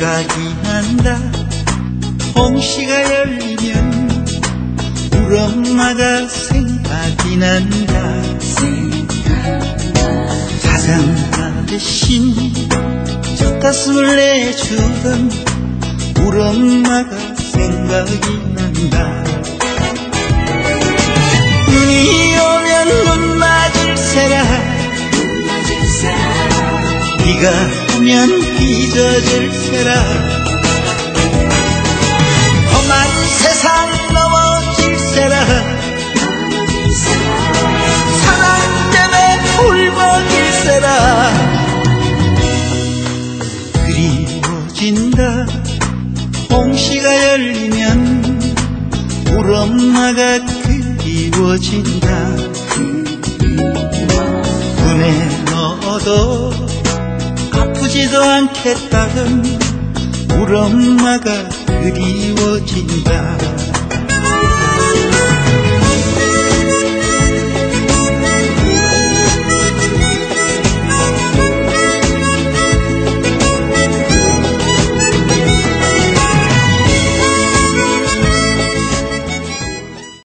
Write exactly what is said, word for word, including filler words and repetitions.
생각이 난다. 홍시가 열리면 우리 엄마가 생각이 난다. 자장가 대신 젖가슴을 내주던 우리 엄마가 생각이 난다. 눈이 오면 눈 맞을세라, 비가 오면 비 젖을세라. 험한 세상 넘어질세라. 사랑 때문에 울먹일세라. 그리워진다. 홍시가 열리면 우리 엄마가 그리워진다. 눈에 넣어도 아프지도 않겠다던 우리 엄마가 그리워진다.